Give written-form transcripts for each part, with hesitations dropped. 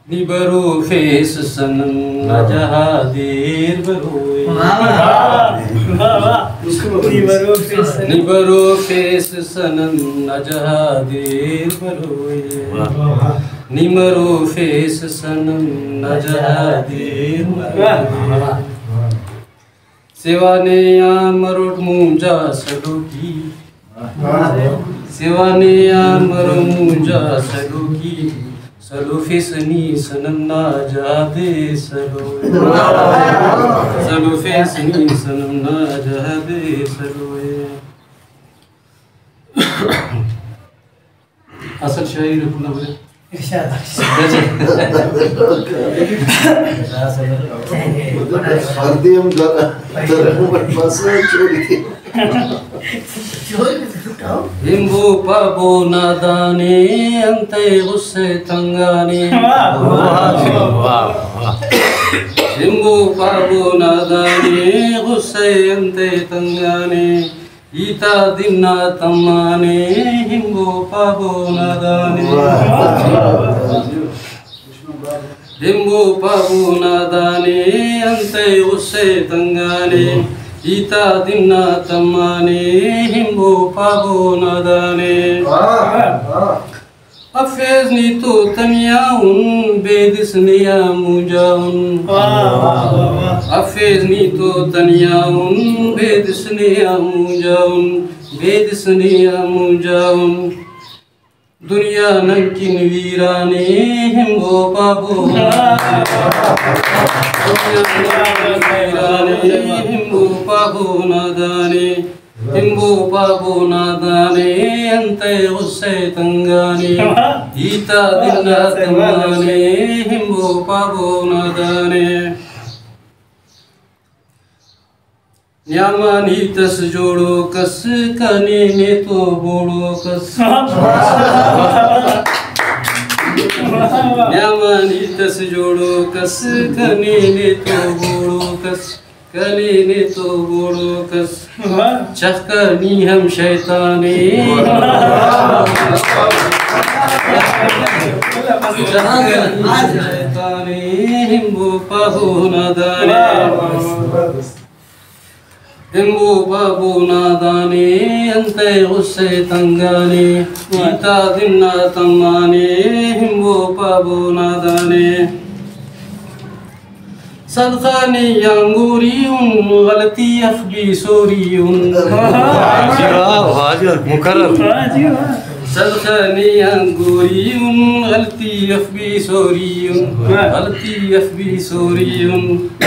निबरो face सनम न जहादीर बरोए निबरो face सनम न जहादीर बरोए निमरो face सनम न जहादीर बरोए सेवाने आमरोट मुंजा सडोकी सेवाने आमरो मुंजा सडोकी सलो फेसनी सनम ना जादे सलो सलो फेसनी सनम ना जादे सलो असल शायरी पुन्हा बोले हिम्बो पाबो नादाने अंते गुस्से तंगाने हिम्बो पाबो नादाने गुस्से अंते तंगाने ईता दिन्ना तम्माने हिम्बो पाबो नादाने हिम्बो पाबो नादाने अंते गुस्से तंगाने ईता दिन्ना तम्माने हिम्बो पाबो नादाने अफेज नी तो तनियाउन बेदिस निया मुजाउन अफेज नी तो तनियाउन बेदिस निया मुजाउन बेदिस निया मुजाउन दुनिया नंकिन वीराने हिम्बो पाबो हिम्बो पाबो नादाने हिम्बो पाबो नादाने अंते गुस्से तंगाने ईता दिन्ना तम्माने हिम्बो पाबो नादाने न्यामानी तस जोड़ो कस कने में तो बोड़ो कस न्यामानी तस जोड़ो कस कने में तो बोड़ो कस कने में तो बोड़ो कस चखनी हम शैताने शैताने हिम्बो पाबो नादाने हिम्बो पाबो नादाने अंते गुस्से तंगाने ईता दिन्ना तम्माने हिम्बो पाबो नादाने सदखानी यांगूरियुन गलती अखबी सोरियुन सदखानी यांगूरियुन गलती अखबी सोरियुन गलती अखबी सोरियुन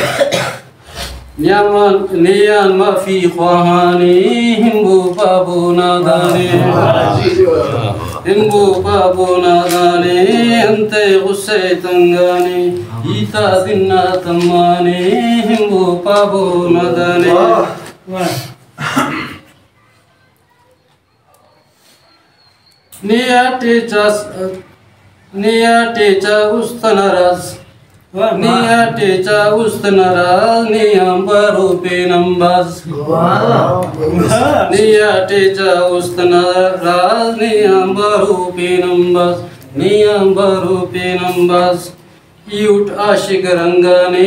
न्यामान नियान माफी ख्वाहाने हिम्बो पाबो नादाने हिम्बो पाबो नादाने अंते गुस्से तंगाने ईता दिन्ना तम्माने हिम्बो पाबो नादाने निया टेचा उस्तनराज निया टेचा उस्तनराज नियम बरो पेनम्बाज निया टेचा उस्तनराज नियम बरो पेनम्बाज नियम बरो पेनम्बाज यूट आशिक रंगाने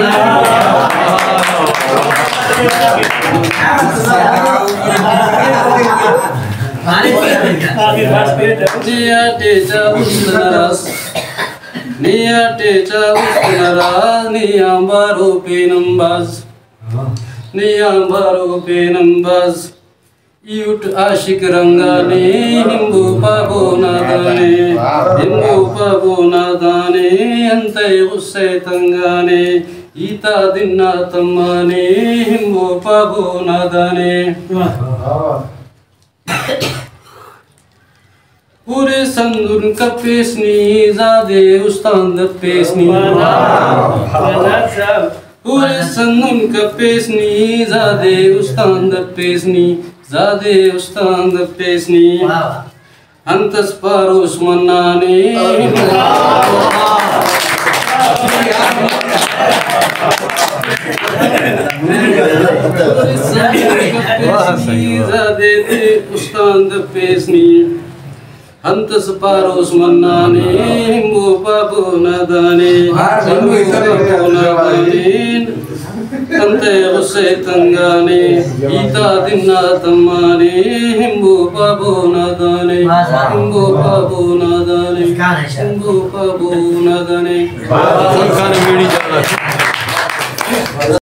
निया टेचा उस्तनराज निया टेचा उस्तनराज नियम बरो पेनम्बाज नियम बरो पेनम्बाज यूट आशिक रंगाने हिम्बो पाबो नादाने हिम्बो पाबो नादाने अंते गुस्से तंगाने ईता दिन्ना तम्माने हिम्बो पाबो नादाने पूरे संदुन का पेसनी ज़ादे उस्ताद पेसनी पूरे संदुन का पेसनी ज़ादे उस्ताद पेसनी ज़ादे उस्ताद पेसनी अंतस पारोस मन्नाने ज़ादे उस्ताद पेसनी Hantas paros manani himbu pabu nadani himbu pabu nadani ante usse tangani ita dinna tamani himbu pabu nadani himbu pabu nadani himbu pabu nadani